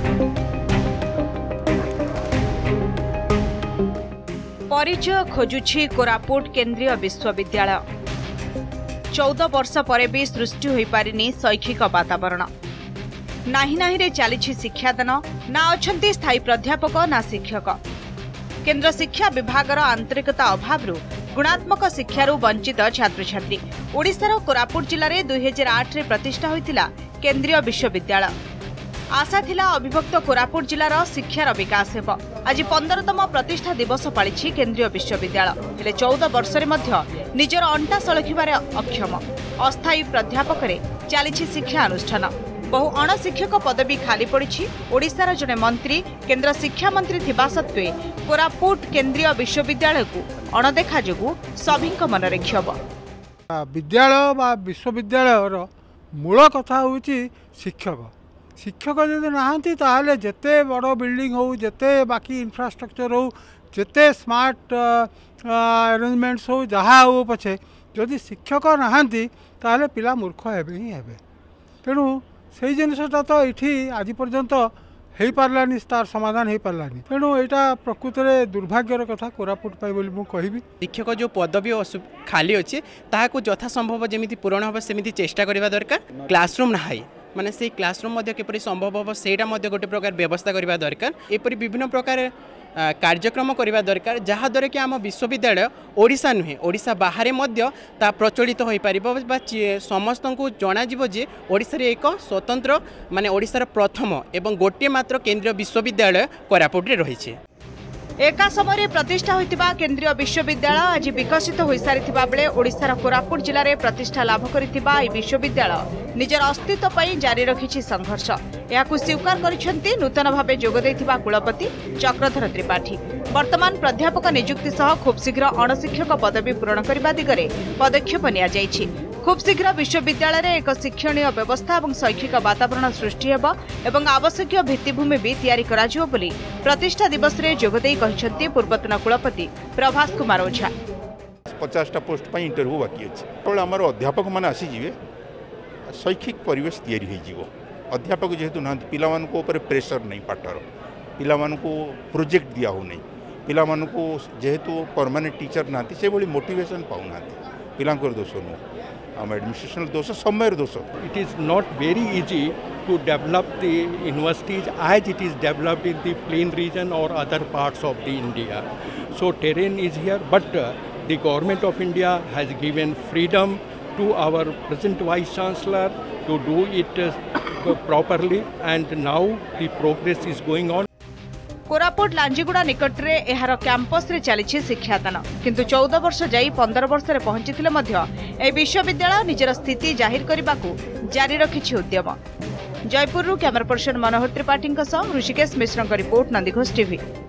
परिचय खोजुछि कोरापुट केंद्रीय विश्वविद्यालय। 14 वर्ष पर भी सृष्टि हो पारिनी शैक्षिक वातावरण। नाही रे चली शिक्षादान, ना अछंती स्थायी प्राध्यापक ना शिक्षक। केंद्र शिक्षा विभागर आंतरिकता अभाव गुणात्मक शिक्षारू वंचित छात्र छात्री। ओडिशार कोरापुट जिले में 2008 रे प्रतिष्ठा होइतिला केंद्रीय विश्वविद्यालय। आशा थिला अविभक्त कोरापुट जिलार शिक्षार विकास हेब। आज 15तम प्रतिष्ठा दिवस पालिछि केंद्रीय विश्वविद्यालय। हेले 14 वर्ष रे मध्य निजर अंटा सळखिबारे अक्षम। अस्थायी प्राध्यापक रे चलिछि शिक्षा अनुष्ठान। बहु अणशिक्षक पदवी खाली पड़ी। ओडिशार जने मंत्री केंद्र शिक्षा मंत्री थिबा सत्वे कोरापुट केंद्रीय विश्वविद्यालय को अणदेखा जोगु सभीक मनरे क्षोभ। विद्यालय बा विश्वविद्यालय मूल कथा होउची शिक्षक। शिक्षक जदि नाहांती ताहले जेते बड़ बिल्डिंग हो, जेते बाकी इंफ्रास्ट्रक्चर हो, जेते स्मार्ट अरेंजमेंट्स हो, जहाँ हो पछे जदि शिक्षक नाहांती ताहले पिला मूर्ख हेबे ही हेबे। तेणु से जिनटा तो ये आज पर्यंत हो पारानी, तार समाधान हो पारानी। तेणु यहाँ प्रकृत में दुर्भाग्यर कथा कोरापुट बोली मुझे कहबी। शिक्षक जो पदवी खाली अच्छे ताकू यथा संभव जमी पूरण हम सेमती चेष्टा करने दरकार। क्लासरूम ना माने से क्लासरूम किपरि संभव हम से गोटे प्रकार व्यवस्था करने दरकार। एपरी विभिन्न प्रकार कार्यक्रम करने दरकार जहाँद्वारा कि आम विश्वविद्यालय ओडिशा नुहे ओडिशा बाहर ता प्रचलित हो पार समस्त को जनाजिवो जे ओडिशा रे एक स्वतंत्र माने ओडिशार प्रथम एवं गोटे मात्र केंद्रीय विश्वविद्यालय कोरापुट रे रही। एका समय प्रतिष्ठा होइतिबा केंद्रीय विश्वविद्यालय आज विकसित हो सारिथिबा बेले ओडिशार कोरापुट जिले में प्रतिष्ठा लाभ करिथिबा ई विश्वविद्यालय निजर अस्तित्व पई जारी रखिछि संघर्ष। याकु स्वीकार करिसेंती नूतन भावे जोग दैथिबा कुलपति चक्रधर त्रिपाठी। वर्तमान प्राध्यापक नियुक्ति सह खूब शीघ्र अणशिक्षक पदवी पूरण करने दिगरे पदक्षेप निया जाइछि। खूब शीघ्र विश्वविद्यालय रे एक शिक्षणीय व्यवस्था और शैक्षिक वातावरण सृष्टि हेब एवं आवश्यक भित्तिभूमि भी तैयारी कराजिवो बोली प्रतिष्ठा दिवस रे जोगदेई कहिसेंती पूर्वतन कुलपति प्रभास कुमार ओझा। 50टा पोस्ट पर इंटरव्यू बाकी अच्छे आमर अध्यापक मैंने आसीजे शैक्षिक परिवेश तैयारी हो। अध्यापक जेहेतु ना पिला प्रेसर नहीं पाठर, पिला प्रोजेक्ट दिया हो नहीं, पिला जेहेतु परमानेंट टीचर ना से भाई मोटिवेशन पाऊना पिला दोष नुह आम एडमिनिस्ट्रेशन दोष समय दोष। It is not very easy to develop the universities as it is developed in the plain region or other parts of the India. So terrain is here, but the government of India has given freedom to our present Vice Chancellor to do it properly, and now the progress is going on. Koraput लांजीगुड़ा निकट रे एहार campus रे चली शिक्षादान, किंतु 14 वर्ष जाई 15 वर्ष रे पहुंचीथिले मध्य ए विश्वविद्यालय निजर स्थिति जाहिर करबाकू जारी रखिछि उद्यम। Jaipur camera person Manohar Tripathi Rishikesh Mishra report, Nandighosh TV.